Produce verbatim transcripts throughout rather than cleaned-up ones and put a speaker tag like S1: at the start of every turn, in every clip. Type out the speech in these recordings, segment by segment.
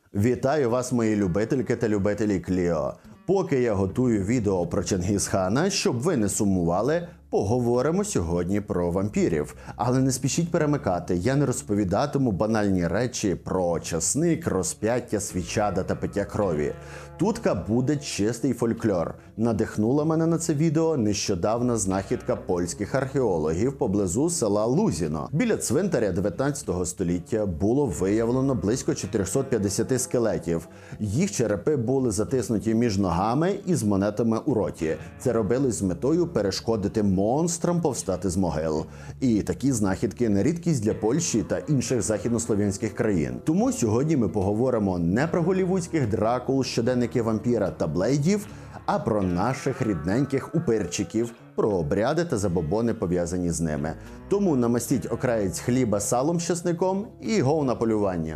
S1: Вітаю вас, мої любительки та любителі Кліо. Поки я готую відео про Чингісхана, щоб ви не сумували, поговоримо сьогодні про вампірів. Але не спішіть перемикати, я не розповідатиму банальні речі про часник, розп'яття, свічада та пиття крові. Тутка буде чистий фольклор. Надихнула мене на це відео нещодавна знахідка польських археологів поблизу села Лузіно. Біля цвинтаря дев'ятнадцятого століття було виявлено близько чотириста п'ятдесят скелетів. Їх черепи були затиснуті між ногами і з монетами у роті. Це робили з метою перешкодити монстрам повстати з могил. І такі знахідки не рідкість для Польщі та інших західнослов'янських країн. Тому сьогодні ми поговоримо не про голівудських дракул, щоденники вампіра та блейдів, а про наших рідненьких упирчиків, про обряди та забобони, пов'язані з ними. Тому намастіть окраєць хліба салом з часником і гов на полювання.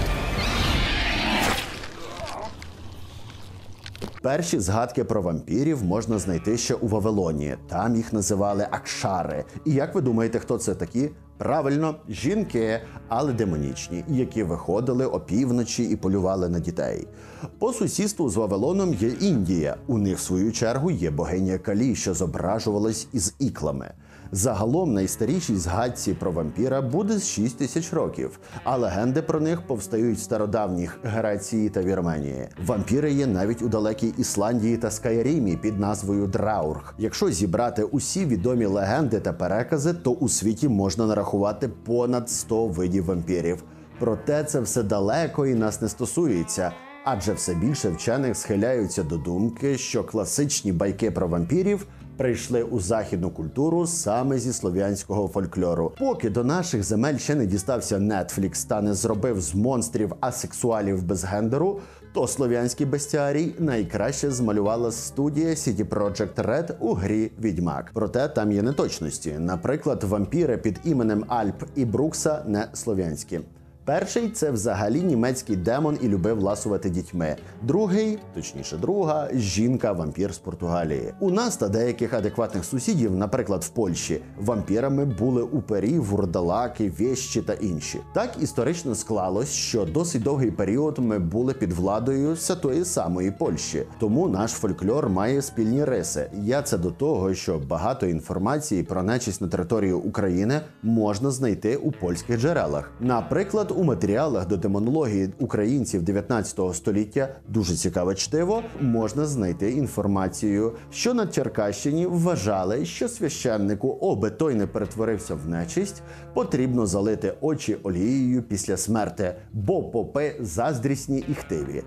S1: Перші згадки про вампірів можна знайти ще у Вавилоні. Там їх називали акшари. І як ви думаєте, хто це такі? Правильно, жінки, але демонічні, які виходили опівночі і полювали на дітей. По сусідству з Вавилоном є Індія. У них, в свою чергу, є богиня Калі, що зображувалась із іклами. Загалом найстарішій згадці про вампіра буде з шість тисяч років, а легенди про них повстають в стародавніх Греції та Вірменії. Вампіри є навіть у далекій Ісландії та Скайрімі під назвою Драург. Якщо зібрати усі відомі легенди та перекази, то у світі можна нарахувати понад сто видів вампірів. Проте це все далеко і нас не стосується. Адже все більше вчених схиляються до думки, що класичні байки про вампірів прийшли у західну культуру саме зі слов'янського фольклору. Поки до наших земель ще не дістався Netflix та не зробив з монстрів асексуалів без гендеру, то слов'янський бестіарій найкраще змалювала студія сі ді Projekt Red у грі «Відьмак». Проте там є неточності. Наприклад, вампіри під іменем Альп і Брукса не слов'янські. Перший – це взагалі німецький демон і любив ласувати дітьми. Другий, точніше друга, жінка-вампір з Португалії. У нас та деяких адекватних сусідів, наприклад в Польщі, вампірами були упері, вурдалаки, вєщі та інші. Так історично склалось, що досить довгий період ми були під владою все тої самої Польщі. Тому наш фольклор має спільні риси. Я це до того, що багато інформації про нечисть на території України можна знайти у польських джерелах. Наприклад, у матеріалах до демонології українців дев'ятнадцятого століття, дуже цікаве чтиво, можна знайти інформацію, що на Черкащині вважали, що священнику, оби той не перетворився в нечисть, потрібно залити очі олією після смерти, бо попи заздрісні і хтиві.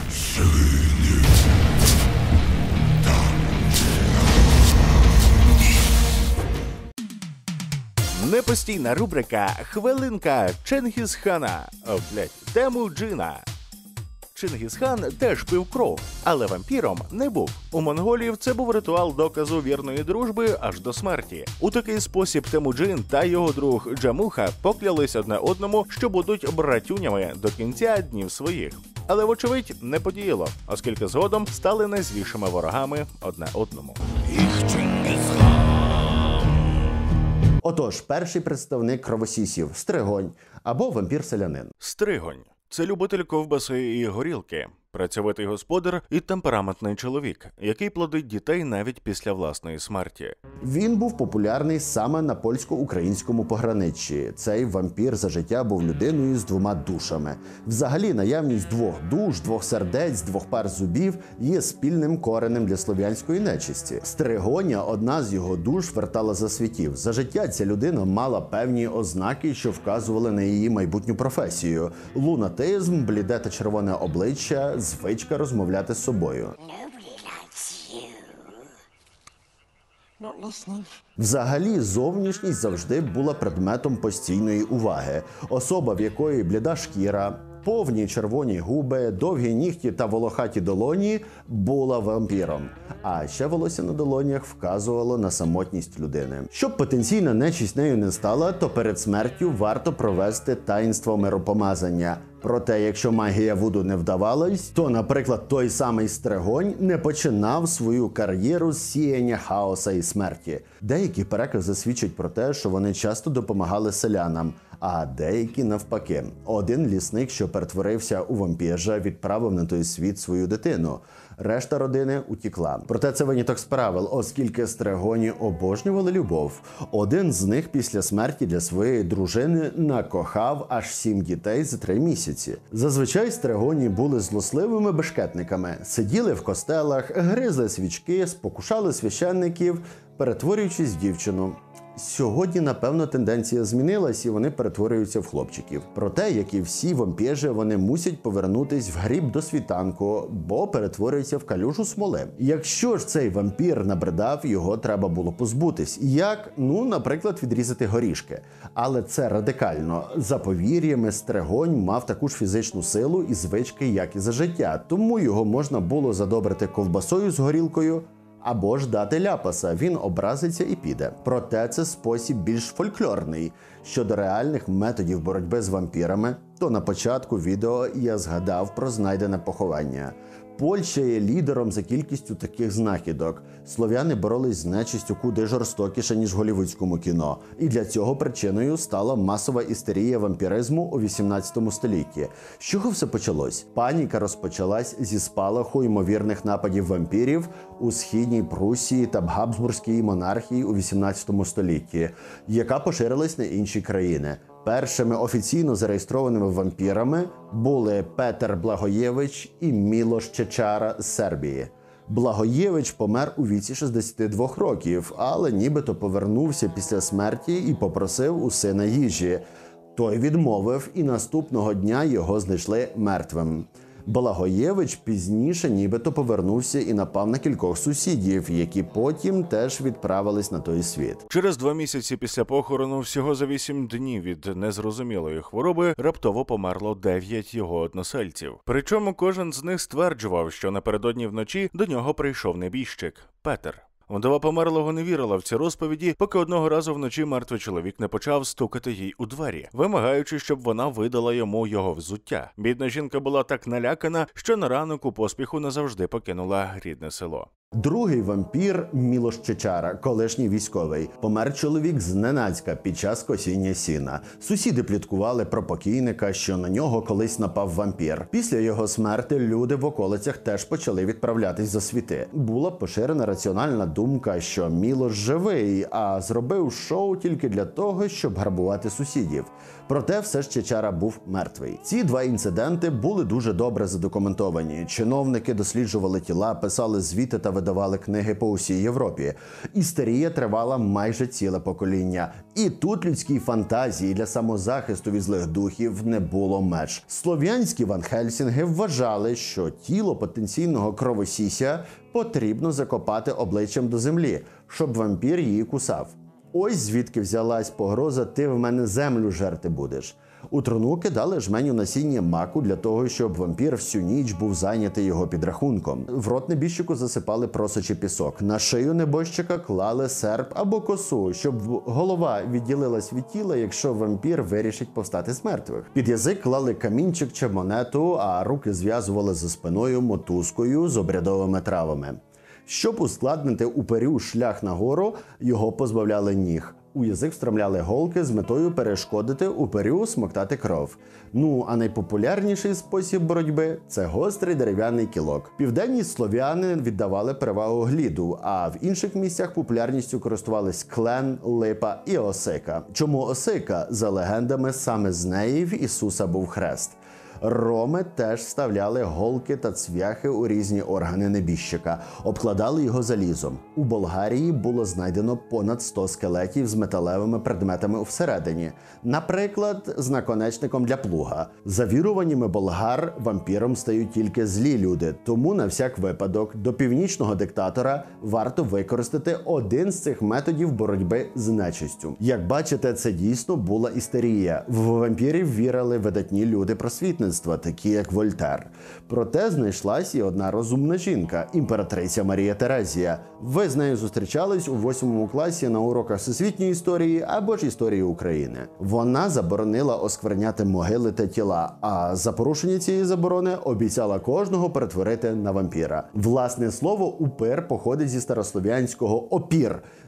S2: Непостійна рубрика «Хвилинка Чингісхана». О, блядь, Темуджина. Чингісхан теж пив кров, але вампіром не був. У монголів це був ритуал доказу вірної дружби аж до смерті. У такий спосіб Темуджин та його друг Джамуха поклялись одне одному, що будуть братюнями до кінця днів своїх. Але, вочевидь, не подіяло, оскільки згодом стали найзлішими ворогами одне одному.
S1: Отож, перший представник кровосісів – Стригонь або вампір-селянин.
S2: Стригонь – це любитель ковбаси і горілки, працьовитий господар і темпераментний чоловік, який плодить дітей навіть після власної смерті.
S1: Він був популярний саме на польсько-українському пограниччі. Цей вампір за життя був людиною з двома душами. Взагалі, наявність двох душ, двох сердець, двох пар зубів є спільним коренем для слов'янської нечисті. Стригоня, одна з його душ, вертала за світів. За життя ця людина мала певні ознаки, що вказували на її майбутню професію. Лунатизм, бліде та червоне обличчя, звичка розмовляти з собою. Взагалі, зовнішність завжди була предметом постійної уваги. Особа, в якої бліда шкіра, повні червоні губи, довгі нігті та волохаті долоні, була вампіром. А ще волосся на долонях вказувало на самотність людини. Щоб потенційна нечисть нею не стала, то перед смертю варто провести таїнство миропомазання. Проте, якщо магія Вуду не вдавалась, то, наприклад, той самий Стригонь не починав свою кар'єру з сіяння хаоса і смерті. Деякі перекази свідчать про те, що вони часто допомагали селянам, а деякі навпаки. Один лісник, що перетворився у вампіра, відправив на той світ свою дитину. Решта родини утікла. Проте це виняток з правил, оскільки стригоні обожнювали любов. Один з них після смерті для своєї дружини накохав аж сім дітей за три місяці. Зазвичай стригоні були злосливими бешкетниками, сиділи в костелах, гризли свічки, спокушали священників, перетворюючись в дівчину. Сьогодні, напевно, тенденція змінилась і вони перетворюються в хлопчиків. Проте, як і всі вампіри, вони мусять повернутись в гріб до світанку, бо перетворюються в калюжу смоли. Якщо ж цей вампір набридав, його треба було позбутись. Як? Ну, наприклад, відрізати горішки. Але це радикально. За повір'ями, стригонь мав таку ж фізичну силу і звички, як і за життя. Тому його можна було задобрити ковбасою з горілкою, або ж дати ляпаса, він образиться і піде. Проте це спосіб більш фольклорний. Щодо реальних методів боротьби з вампірами, то на початку відео я згадав про знайдене поховання. Польща є лідером за кількістю таких знахідок. Слов'яни боролись з нечистю куди жорстокіше, ніж в голлівудському кіно. І для цього причиною стала масова істерія вампіризму у вісімнадцятому столітті. З чого все почалось? Паніка розпочалась зі спалаху ймовірних нападів вампірів у Східній Прусії та Габсбурзькій монархії у вісімнадцятому столітті, яка поширилась на інші країни. Першими офіційно зареєстрованими вампірами були Петер Благоєвич і Мілош Чечара з Сербії. Благоєвич помер у віці шістдесяти двох років, але нібито повернувся після смерті і попросив у сина їжі. Той відмовив, і наступного дня його знайшли мертвим. Благоєвич пізніше нібито повернувся і напав на кількох сусідів, які потім теж відправились на той світ.
S2: Через два місяці після похорону, всього за вісім днів від незрозумілої хвороби, раптово померло дев'ять його односельців. Причому кожен з них стверджував, що напередодні вночі до нього прийшов небіжчик – Петер. Вдова померлого не вірила в ці розповіді, поки одного разу вночі мертвий чоловік не почав стукати їй у двері, вимагаючи, щоб вона видала йому його взуття. Бідна жінка була так налякана, що на ранок у поспіху назавжди покинула рідне село.
S1: Другий вампір – Мілош Чечара, колишній військовий. Помер чоловік зненацька під час косіння сіна. Сусіди пліткували про покійника, що на нього колись напав вампір. Після його смерти люди в околицях теж почали відправлятись за світи. Була поширена раціональна думка, що Мілош живий, а зробив шоу тільки для того, щоб грабувати сусідів. Проте все ж Чечара був мертвий. Ці два інциденти були дуже добре задокументовані. Чиновники досліджували тіла, писали звіти та видавали книги по усій Європі. Істерія тривала майже ціле покоління. І тут людській фантазії для самозахисту від злих духів не було меж. Слов'янські Ван Хельсінги вважали, що тіло потенційного кровосіся потрібно закопати обличчям до землі, щоб вампір її кусав. Ось звідки взялась погроза «ти в мене землю жерти будеш». У труну кидали жменю насіння маку для того, щоб вампір всю ніч був зайнятий його підрахунком. В рот небіжчику засипали просочий пісок. На шию небожчика клали серп або косу, щоб голова відділилась від тіла, якщо вампір вирішить повстати з мертвих. Під язик клали камінчик чи монету, а руки зв'язували за спиною мотузкою з обрядовими травами. Щоб ускладнити упирю шлях нагору, його позбавляли ніг. У язик встромляли голки з метою перешкодити упирю смоктати кров. Ну, а найпопулярніший спосіб боротьби – це гострий дерев'яний кілок. Південні слов'яни віддавали перевагу гліду, а в інших місцях популярністю користувались клен, липа і осика. Чому осика? За легендами, саме з неї в Ісуса був хрест. Роми теж вставляли голки та цвяхи у різні органи небіжчика, обкладали його залізом. У Болгарії було знайдено понад сто скелетів з металевими предметами всередині, наприклад, з наконечником для плуга. За віруваннями болгар, вампіром стають тільки злі люди, тому на всяк випадок до північного диктатора варто використати один з цих методів боротьби з нечистю. Як бачите, це дійсно була істерія. В вампірів вірили видатні люди просвітництва, такі як Вольтер. Проте знайшлась і одна розумна жінка – імператриця Марія Терезія. Ви з нею зустрічались у восьмому класі на уроках всесвітньої історії або ж історії України. Вона заборонила оскверняти могили та тіла, а за порушення цієї заборони обіцяла кожного перетворити на вампіра. Власне слово «упир» походить зі старослов'янського «опір»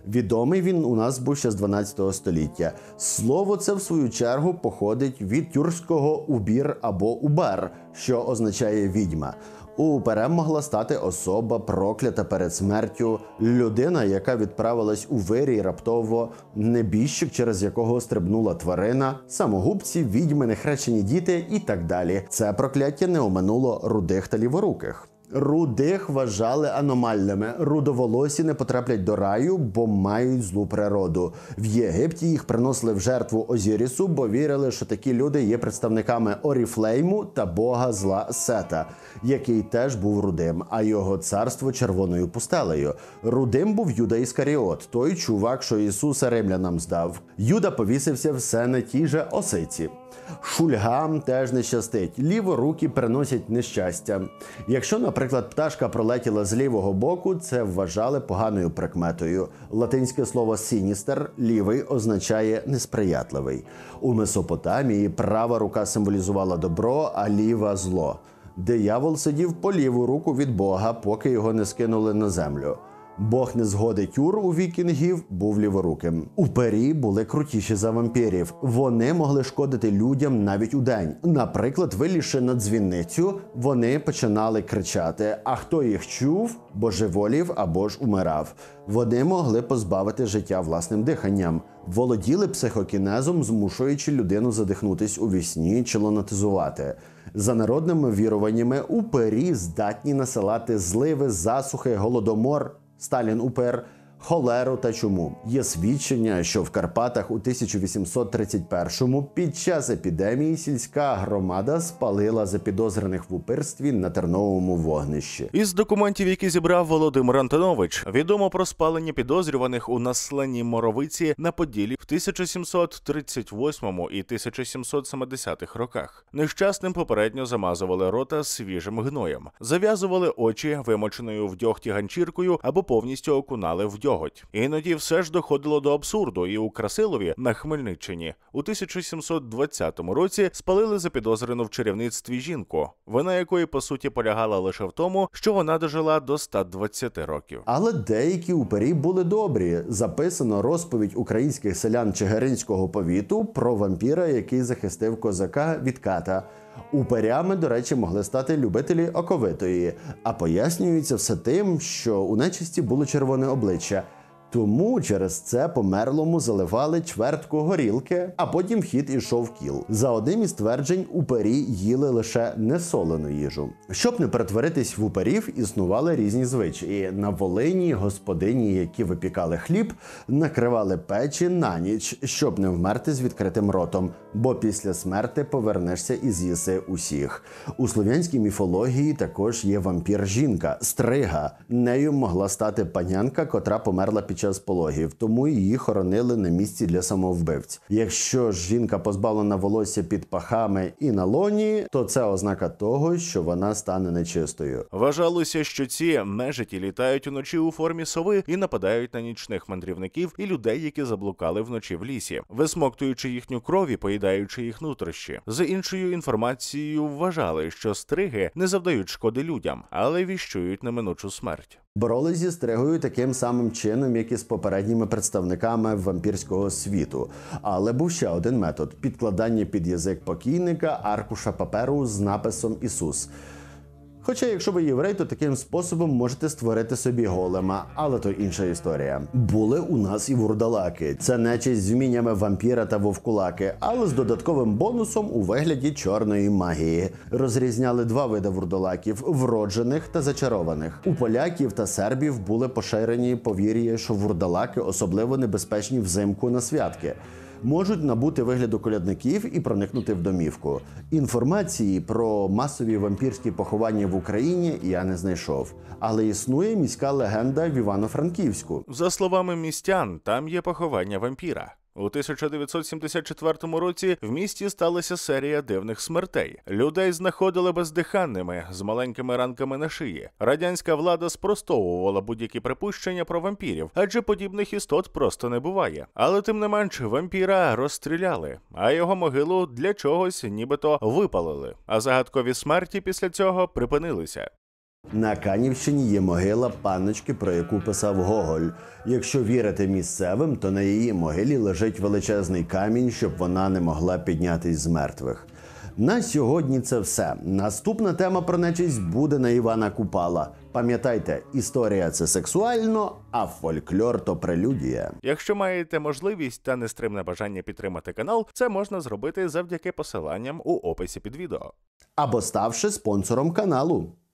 S1: Відомий він у нас був ще з дванадцятого століття. Слово це, в свою чергу, походить від тюркського «убір» або «убер», що означає «відьма». Уперем могла стати особа, проклята перед смертю, людина, яка відправилась у вирій раптово, небіжчик, через якого стрибнула тварина, самогубці, відьми, нехрещені діти і так далі. Це прокляття не оминуло рудих та ліворуких. Рудих вважали аномальними. Рудоволосі не потраплять до раю, бо мають злу природу. В Єгипті їх приносили в жертву Озірісу, бо вірили, що такі люди є представниками Оріфлейму та бога зла Сета, який теж був рудим, а його царство червоною пустелею. Рудим був Юда Іскаріот, той чувак, що Ісуса римлянам здав. Юда повісився все на тій же осиці. Шульгам теж не щастить. Ліворукі приносять нещастя. Якщо, наприклад, пташка пролетіла з лівого боку, це вважали поганою прикметою. Латинське слово «сіністер» – лівий означає несприятливий. У Месопотамії права рука символізувала добро, а ліва – зло. Диявол сидів по ліву руку від Бога, поки його не скинули на землю. Бог незгоди Тюр у вікінгів був ліворуким. Упері були крутіші за вампірів. Вони могли шкодити людям навіть удень. Наприклад, вилізши на дзвіницю, вони починали кричати, а хто їх чув, божеволів або ж умирав. Вони могли позбавити життя власним диханням. Володіли психокінезом, змушуючи людину задихнутись у вісні чи лунатизувати. За народними віруваннями, упері здатні насилати зливи, засухи, голодомор, Сталін упер, холеру та чуму. Є свідчення, що в Карпатах у тисяча вісімсот тридцять першому під час епідемії сільська громада спалила запідозрених в упирстві на терновому вогнищі.
S2: Із документів, які зібрав Володимир Антонович, відомо про спалення підозрюваних у насланні Моровиці на Поділі в тисяча сімсот тридцять восьмому і тисяча сімсот сімдесятих роках. Нещасним попередньо замазували рота свіжим гноєм, зав'язували очі вимоченою в дьогті ганчіркою або повністю окунали в дьоготь. Іноді все ж доходило до абсурду, і у Красилові на Хмельниччині у тисяча сімсот двадцятому році спалили запідозрену в чарівництві жінку, вина якої по суті полягала лише в тому, що вона дожила до ста двадцяти років.
S1: Але деякі упері були добрі. Записано розповідь українських селян Чигиринського повіту про вампіра, який захистив козака від ката. Уперями, до речі, могли стати любителі оковитої, а пояснюється все тим, що у нечисті було червоне обличчя. Тому через це померлому заливали чвертку горілки, а потім в хід ішов кіл. За одним із тверджень, упері їли лише несолену їжу. Щоб не перетворитись в уперів, існували різні звичаї. На Волині господині, які випікали хліб, накривали печі на ніч, щоб не вмерти з відкритим ротом, бо після смерти повернешся і з'їси усіх. У слов'янській міфології також є вампір-жінка – стрига. Нею могла стати панянка, котра померла під час пологів, тому її хоронили на місці для самовбивць. Якщо ж жінка позбавлена волосся під пахами і на лоні, то це ознака того, що вона стане нечистою.
S2: Вважалося, що ці нежиті літають уночі у формі сови і нападають на нічних мандрівників і людей, які заблукали вночі в лісі, висмоктуючи їхню кров і поїдаючи їх нутрощі. За іншою інформацією, вважали, що стриги не завдають шкоди людям, але віщують неминучу смерть.
S1: Боролись зі стригою таким самим чином, як і з попередніми представниками вампірського світу. Але був ще один метод – підкладання під язик покійника аркуша паперу з написом «Ісус». Хоча, якщо ви єврей, то таким способом можете створити собі голема, але то інша історія. Були у нас і вурдалаки. Це нечисть з вміннями вампіра та вовкулаки, але з додатковим бонусом у вигляді чорної магії. Розрізняли два види вурдалаків – вроджених та зачарованих. У поляків та сербів були поширені повір'я, що вурдалаки особливо небезпечні взимку на святки. Можуть набути вигляду колядників і проникнути в домівку. Інформації про масові вампірські поховання в Україні я не знайшов. Але існує міська легенда в Івано-Франківську.
S2: За словами містян, там є поховання вампіра. У тисяча дев'ятсот сімдесят четвертому році в місті сталася серія дивних смертей. Людей знаходили бездиханними, з маленькими ранками на шиї. Радянська влада спростовувала будь-які припущення про вампірів, адже подібних істот просто не буває. Але тим не менш, вампіра розстріляли, а його могилу для чогось нібито випалили. А загадкові смерті після цього припинилися.
S1: На Канівщині є могила панночки, про яку писав Гоголь. Якщо вірити місцевим, то на її могилі лежить величезний камінь, щоб вона не могла піднятись з мертвих. На сьогодні це все. Наступна тема про нечисть буде на Івана Купала. Пам'ятайте, історія – це сексуально, а фольклор – то прелюдія.
S2: Якщо маєте можливість та нестримне бажання підтримати канал, це можна зробити завдяки посиланням у описі під відео.
S1: Або ставши спонсором каналу.